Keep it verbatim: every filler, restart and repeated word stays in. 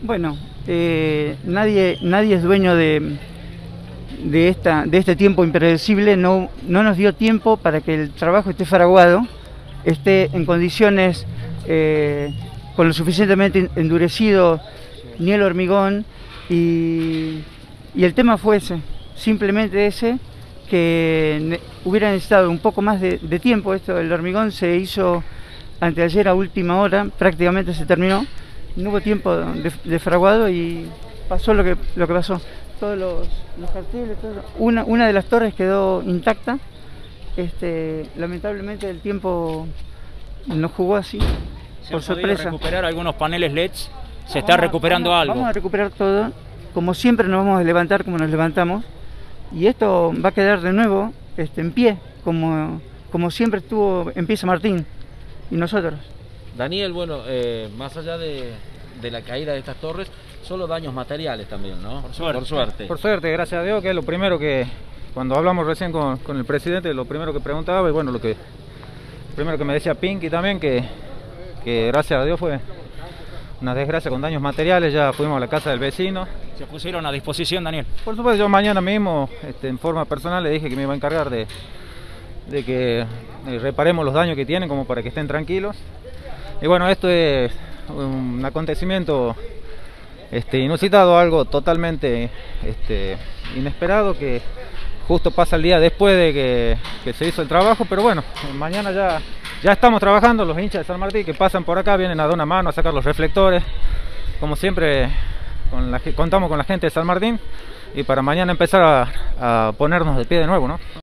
Bueno, eh, nadie, nadie es dueño de, de, esta, de este tiempo impredecible. No, no nos dio tiempo para que el trabajo esté fraguado, esté en condiciones eh, con lo suficientemente endurecido, ni el hormigón, y, y el tema fue ese, simplemente ese, que ne hubiera necesitado un poco más de, de tiempo. Esto, el hormigón se hizo anteayer a última hora, prácticamente se terminó. No hubo tiempo de, de fraguado y pasó lo que, lo que pasó. Todos los, los carteles, todo. Una, una de las torres quedó intacta. Este, lamentablemente el tiempo nos jugó así, ¿Se por han sorpresa. podido recuperar algunos paneles L E Ds? ¿Se está Vamos a- recuperando vamos, algo? Vamos a recuperar todo. Como siempre nos vamos a levantar como nos levantamos. Y esto va a quedar de nuevo este, en pie, como, como siempre estuvo en pie San Martín y nosotros. Daniel, bueno, eh, más allá de, de la caída de estas torres, solo daños materiales también, ¿no? Por suerte. Por suerte. Por suerte, gracias a Dios, que es lo primero que, cuando hablamos recién con, con el presidente, lo primero que preguntaba, y bueno, lo que primero que me decía Pinky también, que, que gracias a Dios fue una desgracia con daños materiales. Ya fuimos a la casa del vecino. ¿Se pusieron a disposición, Daniel? Por supuesto, yo mañana mismo, este, en forma personal, le dije que me iba a encargar de, de que eh, reparemos los daños que tienen, como para que estén tranquilos. Y bueno, esto es un acontecimiento este, inusitado, algo totalmente este, inesperado, que justo pasa el día después de que, que se hizo el trabajo. Pero bueno, mañana ya, ya estamos trabajando. Los hinchas de San Martín que pasan por acá vienen a dar una mano a sacar los reflectores. Como siempre, con la, contamos con la gente de San Martín, y para mañana empezar a, a ponernos de pie de nuevo, ¿no?